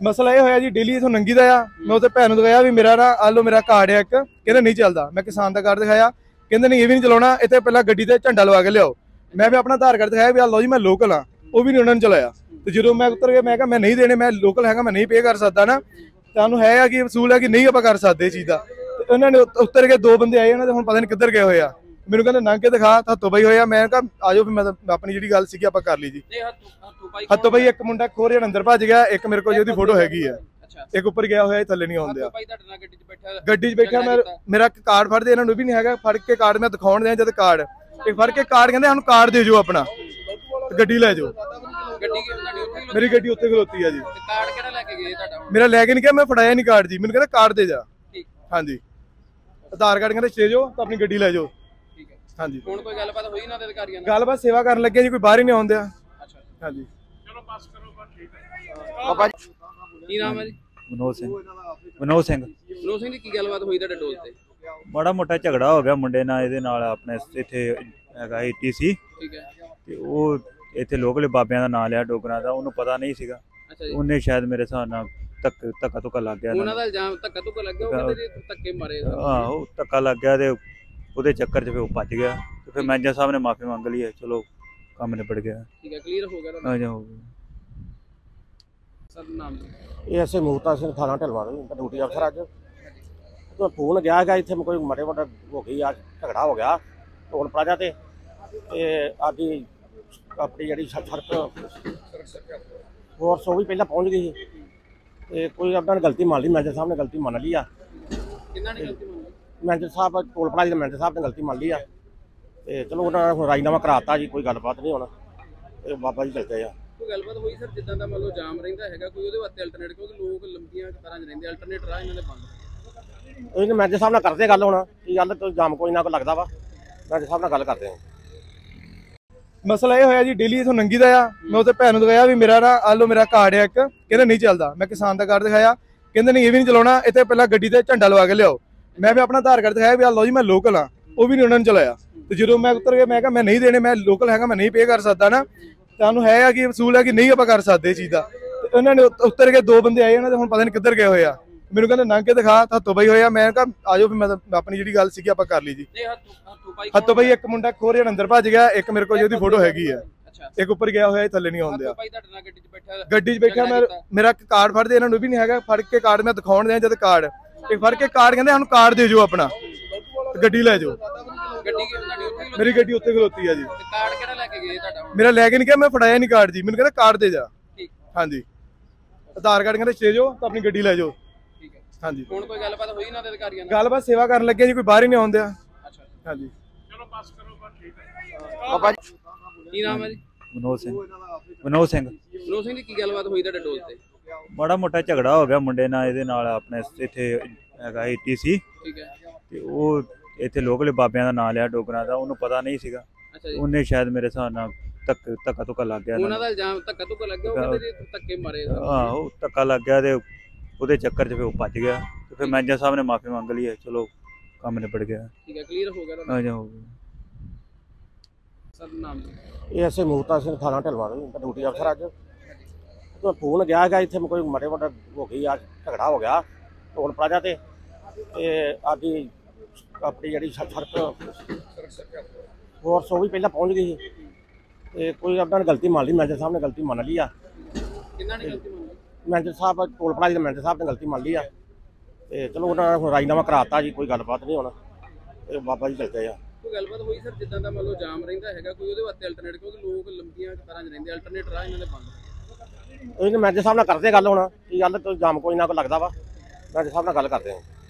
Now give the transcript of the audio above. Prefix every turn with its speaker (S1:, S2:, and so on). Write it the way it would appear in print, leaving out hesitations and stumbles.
S1: ਮਸਲਾ ਇਹ ਹੋਇਆ ਜੀ, ਡੇਲੀ ਇਥੋਂ ਨੰਗੀ ਦਾ ਆ। ਮੈਂ ਉਹਦੇ ਭੈਣ ਨੂੰ ਦਿਖਾਇਆ ਵੀ ਮੇਰਾ ਨਾ ਆ ਲੋ ਮੇਰਾ ਕਾਰਡ ਹੈ ਇੱਕ, ਕਹਿੰਦੇ ਨਹੀਂ ਚੱਲਦਾ। ਮੈਂ ਕਿਸਾਨ ਦਾ ਕਾਰਡ ਦਿਖਾਇਆ, ਕਹਿੰਦੇ ਨਹੀਂ ਇਹ ਵੀ ਨਹੀਂ ਚਲਾਉਣਾ, ਇੱਥੇ ਪਹਿਲਾਂ ਗੱਡੀ ਤੇ ਝੰਡਾ ਲਵਾ ਕੇ ਲਿਆਓ। ਮੈਂ ਵੀ ਆਪਣਾ ਆਧਾਰ ਕਾਰਡ ਦਿਖਾਇਆ ਵੀ ਆ ਲਓ ਜੀ ਮੈਂ ਲੋਕਲ ਆ, ਉਹ ਵੀ ਨਹੀਂ ਉਹਨਾਂ ਨੇ ਚਲਾਇਆ। ਤੇ ਜਦੋਂ ਮੈਂ ਉਤਰ ਗਿਆ ਮੈਂ ਕਿਹਾ ਮੈਂ ਨਹੀਂ ਦੇਣੇ, ਮੈਂ ਲੋਕਲ ਹੈਗਾ, ਮੈਂ ਨਹੀਂ ਪੇ ਕਰ ਸਕਦਾ ਨਾ। ਤੁਹਾਨੂੰ ਹੈ ਕਿ ਵਸੂਲ ਹੈ ਕਿ ਨਹੀਂ ਆਪਾਂ ਕਰ ਸਕਦੇ ਇਹ ਚੀਜ਼ ਦਾ। ਤੇ ਉਹਨਾਂ ਨੇ ਉਤਰ ਕੇ ਦੋ ਬੰਦੇ ਆਏ, ਉਹਨਾਂ ਦੇ ਹੁਣ ਪਤਾ ਨਹੀਂ ਕਿੱਧਰ ਗਏ ਹੋਏ ਆ। ਮੈਨੂੰ ਕਹਿੰਦੇ ਨੰਗ ਕੇ ਦਿਖਾ, ਹੱਥੋਂ ਬਈ ਹੋਇਆ। ਮੈਂ ਕਿਹਾ ਆਜੋ ਫਿਰ, ਮੈਂ ਆਪਣੀ ਜਿਹੜੀ ਗੱਲ ਸੀਗੀ ਆਪਾਂ ਕਰ ਲਈ ਜੀ। ਹੱਥੋਂ ਬਈ ਇੱਕ ਮੁੰਡਾ ਖੋਰੇ ਅੰਦਰ ਭੱਜ ਗਿਆ, ਇੱਕ ਮੇਰੇ ਕੋਲ ਉਹਦੀ ਫੋਟੋ ਹੈਗੀ ਆ, ਇੱਕ ਉੱਪਰ ਗਿਆ ਹੋਇਆ ਥੱਲੇ ਨਹੀਂ ਆਉਂਦਿਆ। ਗੱਡੀ 'ਚ ਬੈਠਾ ਮੇਰਾ ਕਾਰਡ ਫੜਦੇ, ਇਹਨਾਂ ਨੂੰ ਵੀ ਨਹੀਂ ਹੈਗਾ। ਫੜ ਕੇ ਕਾਰਡ ਮੈਂ ਦਿਖਾਉਣ ਦਿਆਂ, ਜਦ ਕਾਰਡ ਇਹ ਫੜ ਕੇ ਕਾਰਡ ਕਹਿੰਦੇ ਸਾਨੂੰ ਕਾਰਡ ਦੇ ਜਾਓ ਆਪਣਾ, ਗੱਡੀ ਲੈ ਜਾਓ। ਮੇਰੀ ਗੱਡੀ ਉੱਥੇ ਖਲੋਤੀ ਆ ਜੀ।
S2: ਕਾਰਡ ਕਿਹੜਾ ਲੈ ਕੇ ਗਏ ਤੁਹਾਡਾ?
S1: ਮੇਰਾ ਲੈ ਕੇ ਨਹੀਂ ਗਿਆ, ਮੈਂ ਫੜਾਇਆ ਨਹੀਂ ਕਾਰਡ ਜੀ। ਮੈਨੂੰ ਕਹਿੰਦਾ ਕਾਰਡ ਦੇ ਜਾ। ਹਾਂਜੀ, ਆਧਾਰ ਕਾਰਡ ਕਹਿੰਦੇ ਛੇ ਜਾਓ ਤਾਂ ਆਪਣੀ ਗੱਡੀ ਲੈ ਜਾਓ। ਹਾਂਜੀ,
S2: ਹੁਣ ਕੋਈ ਗੱਲਬਾਤ ਹੋਈ ਨਾ ਅਧਿਕਾਰੀਆਂ ਨਾਲ?
S1: ਗੱਲਬਾਤ ਸੇਵਾ ਕਰਨ ਲੱਗੇ ਜੀ, ਕੋਈ ਬਾਹਰ ਹੀ ਨਹੀਂ ਆਉਂਦਿਆ। ਹਾਂਜੀ,
S3: ਚਲੋ ਪਾਸ ਕਰੋ, ਬਸ ਠੀਕ ਹੈ।
S2: ਬਾਬਾ ਜੀ ਕੀ ਨਾਮ ਹੈ ਜੀ?
S4: ਮਨੋਜ ਸਿੰਘ। ਮਨੋਜ ਸਿੰਘ
S2: ਜੀ ਕੀ ਗੱਲਬਾਤ ਹੋਈ ਤੁਹਾਡੇ ਟੋਲ ਤੇ?
S4: ਮਾੜਾ ਮੋਟਾ ਝਗੜਾ ਹੋ ਗਿਆ ਮੁੰਡੇ ਨਾਲ, ਇਹਦੇ ਨਾਲ ਆਪਣੇ ਇੱਥੇ ਹੈਗਾ ETC,
S2: ਠੀਕ ਹੈ।
S4: ਤੇ ਉਹ ਇੱਥੇ ਲੋਕਲ ਬਾਬਿਆਂ ਦਾ ਨਾਂ ਲਿਆ, ਡੋਗਰਾਂ ਦਾ, ਉਹਨੂੰ ਪਤਾ ਨਹੀਂ ਸੀਗਾ।
S2: ਅੱਛਾ ਜੀ।
S4: ਉਹਨੇ ਸ਼ਾਇਦ ਮੇਰੇ ਹਿਸਾਬ ਨਾਲ ਧੱਕਾ ਧੁੱਕਾ ਲੱਗ ਗਿਆ।
S2: ਉਹਨਾਂ ਦਾ ਇਲਜ਼ਾਮ ਧੱਕਾ ਧੁੱਕਾ ਲੱਗਿਆ, ਉਹ ਕਹਿੰਦੇ ਜੀ ਧੱਕੇ ਮਾਰੇ।
S4: ਆਹੋ, ਧੱਕਾ ਲੱਗ ਗਿਆ ਤੇ ਉਹਦੇ ਚੱਕਰ 'ਚ ਫਿਰ ਉਹ ਭੱਜ ਗਿਆ। ਤੇ ਫਿਰ ਮੈਨੇਜਰ ਸਾਹਿਬ ਨੇ ਮਾਫੀ ਮੰਗ ਲਈ ਹੈ, ਚਲੋ ਕੰਮ ਨਿਬੜ ਗਿਆ।
S2: ਠੀਕ ਹੈ, ਕਲੀਅਰ ਹੋ ਗਿਆ
S4: ਆ ਜਾਓ
S2: ਸਰ। ਨਾਮ
S5: ਇਹ ਐਸੇ ਮੂਰਤਾ ਸਿੰਘ ਥਾਣਾ ਢਲਵਾ ਦੇ ਡਿਊਟੀ ਅਫਸਰ। ਅੱਜ ਤੋਂ ਫੋਨ ਗਿਆ ਹੈਗਾ ਇੱਥੇ ਕੋਈ ਮਾੜੇ ਮੋਟਾ ਹੋ ਗਈ ਆ, ਝਗੜਾ ਹੋ ਗਿਆ ਟੋਲ ਪਲਾਜ਼ਾ ਤੇ ਆਦੀ ਆਪਣੀ ਜਿਹੜੀ ਸੜਕ ਫੋਰਸ ਉਹ ਵੀ ਪਹਿਲਾਂ ਪਹੁੰਚ ਗਈ ਸੀ। ਤੇ ਕੋਈ ਆਪਣਾ ਨੇ ਗਲਤੀ ਮੰਨ ਲਈ, ਮੈਨੇਜਰ ਸਾਹਿਬ ਨੇ ਗਲਤੀ ਮੰਨ ਲਈ ਆ।
S2: ਕਿੰਨਾ ਨੇ ਗਲਤੀ ਮੰਨੀ?
S5: ਮੈਨੇਜਰ ਸਾਹਿਬ ਟੋਲ ਪਲਾਜ਼ੇ ਦੇ ਮੈਨੇਜਰ ਸਾਹਿਬ ਨੇ ਗਲਤੀ ਮੰਨ ਲਈ ਆ। ਤੇ ਚਲੋ ਉਹਨਾਂ ਨੇ ਹੁਣ ਰਾਜੀਨਾਮਾ ਕਰਾਤਾ ਜੀ, ਕੋਈ ਗੱਲਬਾਤ ਨਹੀਂ ਹੋਣਾ। ਇਹ ਬਾਬਾ ਜੀ ਚੱਲਦੇ ਆ।
S2: ਕੋਈ ਗੱਲਬਾਤ ਹੋਈ ਸਰ ਜਿੱਦਾਂ ਦਾ ਮੰਨ ਲਓ ਜਾਮ ਰਹਿੰਦਾ ਹੈਗਾ, ਕੋਈ ਉਹਦੇ ਵਾਸਤੇ ਅਲਟਰਨੇਟ, ਕਿਉਂਕਿ ਲੋਕ ਲੰਬੀਆਂ ਕਤਾਰਾਂ 'ਚ ਰਹਿੰਦੇ, ਅਲਟਰਨੇਟ ਰਾਹ ਇਹਨਾਂ ਦੇ ਬੰਦ।
S5: ਇਹਨੇ ਮੈਨੇਜਰ ਸਾਹਿਬ ਨਾਲ ਕਰਦੇ ਗੱਲ ਹੁਣ ਕੀ ਗੱਲ, ਕੋਈ ਜਾਮ ਕੋਈ ਨਾ ਕੋਈ ਲੱਗਦਾ ਵਾ, ਮੈਨੇਜਰ ਸਾਹਿਬ ਨਾਲ ਗੱਲ ਕਰਦੇ ਆ।
S1: ਮਸਲਾ ਇਹ ਹੋਇਆ ਜੀ, ਡੇਲੀ ਇਥੋਂ ਨੰਗੀ ਦਾ ਆ। ਮੈਂ ਉਹਦੇ ਭੈਣ ਨੂੰ ਦਿਖਾਇਆ ਵੀ ਮੇਰਾ ਨਾ ਆ ਲੋ ਮੇਰਾ ਕਾਰਡ ਹੈ ਇੱਕ, ਕਹਿੰਦੇ ਨਹੀਂ ਚੱਲਦਾ। ਮੈਂ ਕਿਸਾਨ ਦਾ ਕਾਰਡ ਦਿਖਾਇਆ, ਕਹਿੰਦੇ ਨਹੀਂ ਇਹ ਵੀ ਨਹੀਂ ਚਲਾਉਣਾ, ਇੱਥੇ ਪਹਿਲਾਂ ਗੱਡੀ ਤੇ ਝੰਡਾ ਲਵਾ ਕੇ ਲਿਆਓ। ਮੈਂ ਵੀ ਆਪਣਾ ਆਧਾਰ ਕਾਰਡ ਦਿਖਾਇਆ ਵੀ ਆ ਲਓ ਜੀ ਮੈਂ ਲੋਕਲ ਆ, ਉਹ ਵੀ ਨਹੀਂ ਉਹਨਾਂ ਨੇ ਚਲਾਇਆ। ਤੇ ਜਦੋਂ ਮੈਂ ਉਤਰ ਗਿਆ ਮੈਂ ਕਿਹਾ ਮੈਂ ਨਹੀਂ ਦੇਣੇ, ਮੈਂ ਲੋਕਲ ਹੈਗਾ, ਮੈਂ ਨਹੀਂ ਪੇ ਕਰ ਸਕਦਾ ਨਾ। ਤੁਹਾਨੂੰ ਹੈ ਕਿ ਵਸੂਲ ਹੈ ਕਿ ਨਹੀਂ ਆਪਾਂ ਕਰ ਸਕਦੇ ਇਹ ਚੀਜ਼ ਦਾ। ਤੇ ਉਹਨਾਂ ਨੇ ਉਤਰ ਕੇ ਦੋ ਬੰਦੇ ਆਏ, ਉਹਨਾਂ ਦੇ ਹੁਣ ਪਤਾ ਨਹੀਂ ਕਿੱਧਰ ਗਏ ਹੋਏ ਆ। ਮੈਨੂੰ ਕਹਿੰਦੇ ਨੰਗ ਕੇ ਦਿਖਾ, ਹੱਥੋਂ ਬਈ ਹੋਇਆ। ਮੈਂ ਕਿਹਾ ਆਜੋ ਫਿਰ, ਮੈਂ ਆਪਣੀ ਜਿਹੜੀ ਗੱਲ ਸੀਗੀ ਆਪਾਂ ਕਰ ਲਈ ਜੀ। ਹੱਥੋਂ ਬਈ ਇੱਕ ਮੁੰਡਾ ਖੋਰੇ ਅੰਦਰ ਭੱਜ ਗਿਆ, ਇੱਕ ਮੇਰੇ ਕੋਲ ਉਹਦੀ ਫੋਟੋ ਹੈਗੀ ਆ, ਇੱਕ ਉੱਪਰ ਗਿਆ ਹੋਇਆ ਥੱਲੇ ਨਹੀਂ ਆਉਂਦਿਆ। ਗੱਡੀ 'ਚ ਬੈਠਾ ਮੇਰਾ ਕਾਰਡ ਫੜਦੇ, ਇਹਨਾਂ ਨੂੰ ਵੀ ਨਹੀਂ ਹੈਗਾ। ਫੜ ਕੇ ਕਾਰਡ ਮੈਂ ਦਿਖਾਉਣ ਦਿਆਂ, ਜਦ ਕਾਰਡ ਇਹ ਫੜ ਕੇ ਕਾਰਡ ਕਹਿੰਦੇ ਸਾਨੂੰ ਕਾਰਡ ਦੇ ਜਾਓ ਆਪਣਾ, ਗੱਡੀ ਲੈ ਜਾਓ। ਮੇਰੀ ਗੱਡੀ ਉੱਥੇ ਖਲੋਤੀ ਆ ਜੀ।
S2: ਕਾਰਡ ਕਿਹੜਾ ਲੈ ਕੇ ਗਏ ਤੁਹਾਡਾ?
S1: ਮੇਰਾ ਲੈ ਕੇ ਨਹੀਂ ਗਿਆ, ਮੈਂ ਫੜਾਇਆ ਨਹੀਂ ਕਾਰਡ ਜੀ। ਮੈਨੂੰ ਕਹਿੰਦਾ ਕਾਰਡ ਦੇ ਜਾ। ਹਾਂਜੀ, ਆਧਾਰ ਕਾਰਡ ਕਹਿੰਦੇ ਛੇ ਜਾਓ ਤਾਂ ਆਪਣੀ ਗੱਡੀ ਲੈ ਜਾਓ। ਹਾਂਜੀ,
S2: ਹੁਣ ਕੋਈ ਗੱਲਬਾਤ ਹੋਈ ਨਾ ਅਧਿਕਾਰੀਆਂ ਨਾਲ?
S1: ਗੱਲਬਾਤ ਸੇਵਾ ਕਰਨ ਲੱਗੇ ਜੀ, ਕੋਈ ਬਾਹਰ ਹੀ ਨਹੀਂ ਆਉਂਦਿਆ। ਹਾਂਜੀ,
S3: ਚਲੋ ਪਾਸ ਕਰੋ, ਬਸ ਠੀਕ ਹੈ।
S2: ਬਾਬਾ ਜੀ ਕੀ ਨਾਮ ਹੈ ਜੀ?
S4: ਮਨੋਜ ਸਿੰਘ। ਮਨੋਜ ਸਿੰਘ
S2: ਜੀ ਕੀ ਗੱਲਬਾਤ ਹੋਈ ਤੁਹਾਡੇ ਟੋਲ ਤੇ?
S4: ਮਾੜਾ ਮੋਟਾ ਝਗੜਾ ਹੋ ਗਿਆ ਮੁੰਡੇ ਨਾਲ, ਇਹਦੇ ਨਾਲ ਆਪਣੇ ਇੱਥੇ ਹੈਗਾ ETC,
S2: ਠੀਕ ਹੈ।
S4: ਤੇ ਉਹ ਇੱਥੇ ਲੋਕਲ ਬਾਬਿਆਂ ਦਾ ਨਾਂ ਲਿਆ, ਡੋਗਰਾਂ ਦਾ, ਉਹਨੂੰ ਪਤਾ ਨਹੀਂ ਸੀਗਾ।
S2: ਅੱਛਾ ਜੀ।
S4: ਉਹਨੇ ਸ਼ਾਇਦ ਮੇਰੇ ਹਿਸਾਬ ਨਾਲ ਧੱਕਾ ਧੁੱਕਾ ਲੱਗ ਗਿਆ।
S2: ਉਹਨਾਂ ਦਾ ਇਲਜ਼ਾਮ ਧੱਕਾ ਧੁੱਕਾ ਲੱਗਿਆ, ਉਹ ਕਹਿੰਦੇ ਜੀ ਧੱਕੇ ਮਾਰੇ।
S4: ਆਹੋ, ਧੱਕਾ ਲੱਗ ਗਿਆ ਤੇ ਉਹਦੇ ਚੱਕਰ 'ਚ ਫਿਰ ਉਹ ਭੱਜ ਗਿਆ। ਤੇ ਫਿਰ ਮੈਨੇਜਰ ਸਾਹਿਬ ਨੇ ਮਾਫੀ ਮੰਗ ਲਈ ਹੈ, ਚਲੋ ਕੰਮ ਨਿਬੜ ਗਿਆ।
S2: ਠੀਕ ਹੈ, ਕਲੀਅਰ ਹੋ ਗਿਆ।
S4: ਆ ਜਾਓ
S2: ਸਰ। ਨਾਮ
S5: ਇਹ ਐਸੇ ਮੂਰਤਾ ਸਿੰਘ ਥਾਣਾ ਢਲਵਾ ਦੇ ਡਿਊਟੀ ਅਫਸਰ। ਅੱਜ ਤੋਂ ਫੋਨ ਗਿਆ ਹੈਗਾ ਇੱਥੇ ਕੋਈ ਮਾੜੇ ਮੋਟਾ ਹੋ ਗਈ ਆ, ਝਗੜਾ ਹੋ ਗਿਆ ਟੋਲ ਪਲਾਜ਼ਾ ਤੇ ਆਦੀ ਆਪਣੀ ਜਿਹੜੀ ਸੜਕ ਫੋਰਸ ਉਹ ਵੀ ਪਹਿਲਾਂ ਪਹੁੰਚ ਗਈ ਸੀ। ਤੇ ਕੋਈ ਆਪਣਾ ਨੇ ਗਲਤੀ ਮੰਨ ਲਈ, ਮੈਨੇਜਰ ਸਾਹਿਬ ਨੇ ਗਲਤੀ ਮੰਨ ਲਈ ਆ।
S2: ਕਿੰਨਾ ਨੇ ਗਲਤੀ ਮੰਨੀ?
S5: ਮੈਨੇਜਰ ਸਾਹਿਬ ਟੋਲ ਪਲਾਜ਼ੇ ਦੇ ਮੈਨੇਜਰ ਸਾਹਿਬ ਨੇ ਗਲਤੀ ਮੰਨ ਲਈ ਆ। ਤੇ ਚਲੋ ਉਹਨਾਂ ਨੇ ਹੁਣ ਰਾਜੀਨਾਮਾ ਕਰਾਤਾ ਜੀ, ਕੋਈ ਗੱਲਬਾਤ ਨਹੀਂ ਹੋਣਾ। ਇਹ ਬਾਬਾ ਜੀ ਚੱਲਦੇ ਆ।
S2: ਕੋਈ ਗੱਲਬਾਤ ਹੋਈ ਸਰ ਜਿੱਦਾਂ ਦਾ ਮੰਨ ਲਓ ਜਾਮ ਰਹਿੰਦਾ ਹੈਗਾ, ਕੋਈ ਉਹਦੇ ਵਾਸਤੇ ਅਲਟਰਨੇਟ, ਕਿਉਂਕਿ ਲੋਕ ਲੰਬੀਆਂ ਕਤਾਰਾਂ 'ਚ ਰਹਿੰਦੇ, ਅਲਟਰਨੇਟ ਰਾਹ ਇਹਨਾਂ ਦੇ ਬੰਦ।
S5: ਇਹਨੇ ਮੈਨੇਜਰ ਸਾਹਿਬ ਨਾਲ ਕਰਦੇ ਗੱਲ ਹੁਣ ਕੀ ਗੱਲ, ਕੋਈ ਜਾਮ ਕੋਈ ਨਾ ਕੋਈ ਲੱਗਦਾ ਵਾ, ਮੈਨੇਜਰ ਸਾਹਿਬ ਨਾਲ ਗੱਲ ਕਰਦੇ ਆ।